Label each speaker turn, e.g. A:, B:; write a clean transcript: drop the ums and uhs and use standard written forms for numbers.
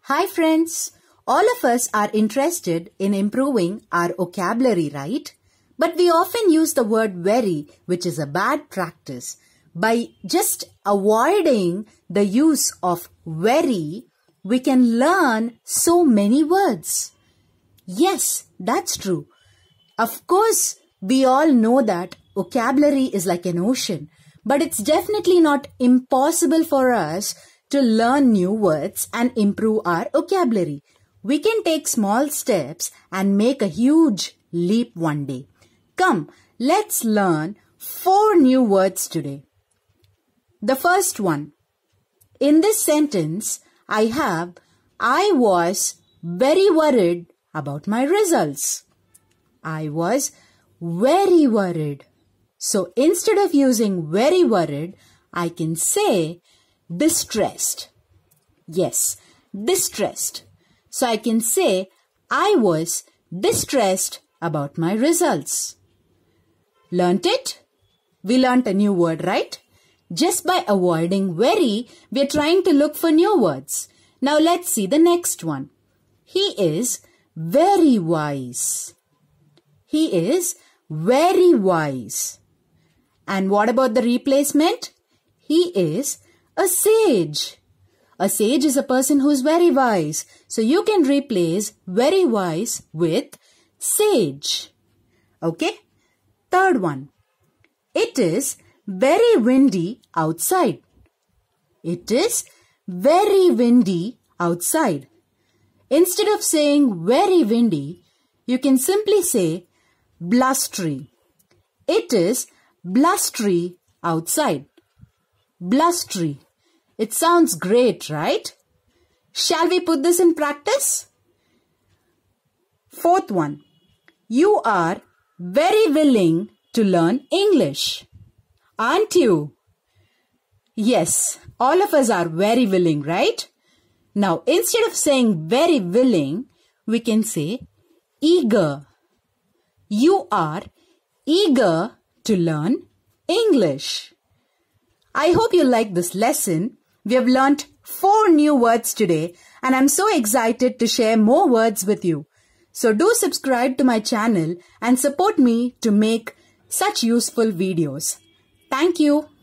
A: Hi friends, all of us are interested in improving our vocabulary, right? But we often use the word very, which is a bad practice. By just avoiding the use of very, we can learn so many words. Yes, that's true. Of course, we all know that vocabulary is like an ocean, but it's definitely not impossible for us to learn new words and improve our vocabulary. We can take small steps and make a huge leap one day. Come, let's learn 4 new words today. The first one. In this sentence, I was very worried about my results. I was very worried. So instead of using very worried, I can say distressed. Yes, distressed. So I can say I was distressed about my results. Learned it? We learnt a new word, right? Just by avoiding very, we are trying to look for new words. Now let's see the next one. He is very wise. He is very wise. And what about the replacement? He is a sage. A sage is a person who is very wise. So you can replace very wise with sage. Okay? Third one. It is very windy outside. It is very windy outside. Instead of saying very windy, you can simply say blustery. It is blustery outside. Blustery. It sounds great, right? Shall we put this in practice? Fourth one. You are very willing to learn English, aren't you? Yes, all of us are very willing, right? Now, instead of saying very willing, we can say eager. You are eager to learn English. I hope you like this lesson. We have learnt 4 new words today and I'm so excited to share more words with you. So do subscribe to my channel and support me to make such useful videos. Thank you.